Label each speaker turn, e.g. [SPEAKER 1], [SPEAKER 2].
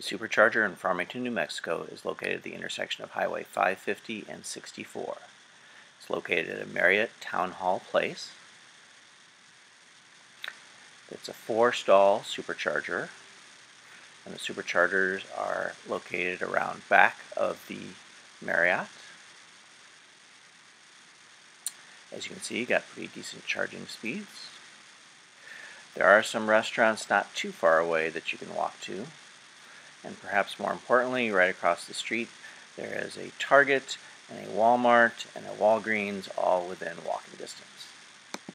[SPEAKER 1] The Supercharger in Farmington, New Mexico is located at the intersection of Highway 550 and 64. It's located at a Marriott Town Hall Place. It's a 4-stall supercharger, and the superchargers are located around back of the Marriott. As you can see, you got pretty decent charging speeds. There are some restaurants not too far away that you can walk to, and perhaps more importantly, right across the street there is a Target and a Walmart and a Walgreens, all within walking distance.